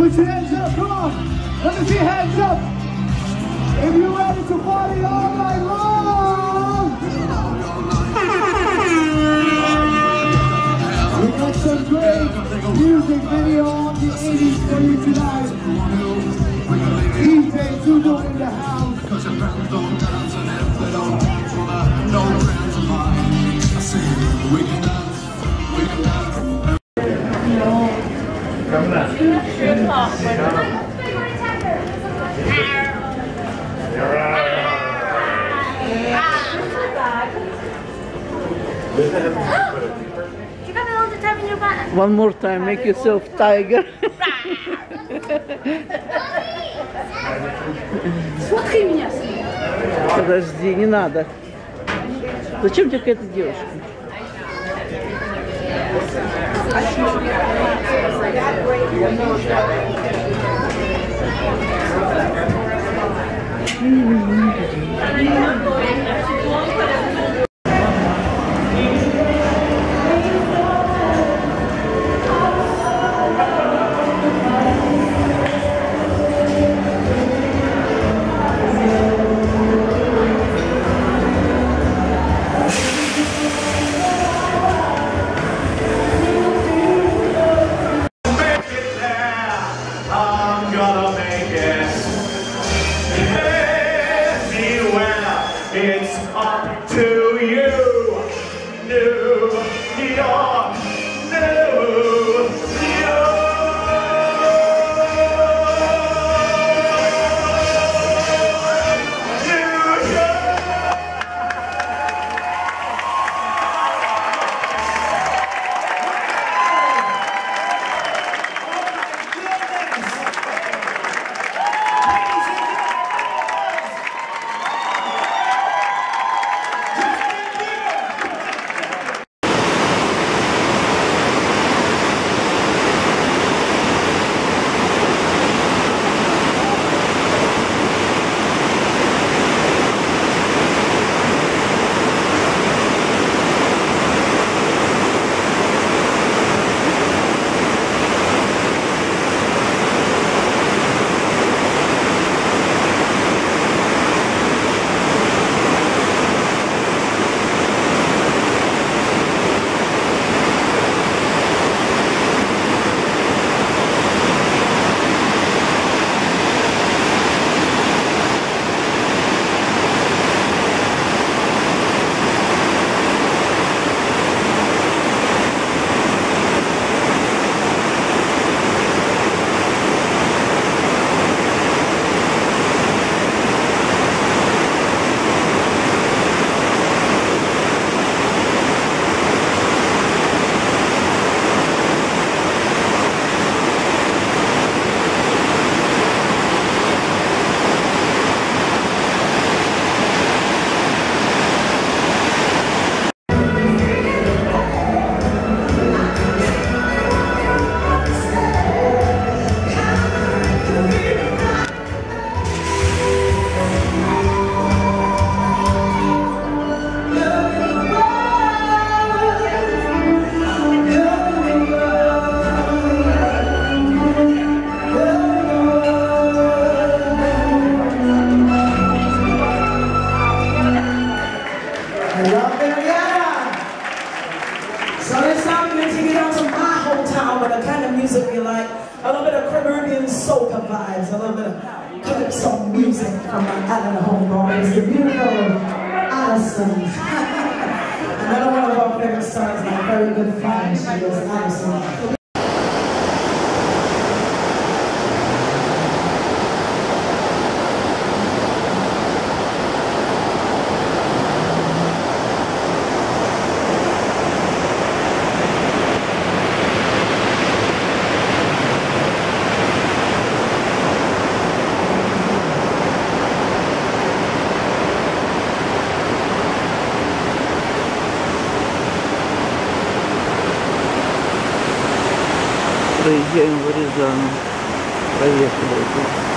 Put your hands up, come on. Let me see hands up. If you're ready to party all night long. We got some great music video on the 80s for you tonight. DJ Tudo in the house. One more time, make yourself tiger. Смотри меня. Подожди, не надо. Зачем тебе какая-то девушка? It's up to you, New York, New York. So this time we're going to take it down to my hometown with the kind of music we like. A little bit of Caribbean soca vibes, a little bit of calypso music from my island home boys, the beautiful Allison. Another one of our favorite stars, my very good friend, she is Allison. Проезжаем в Рязань. Проехали.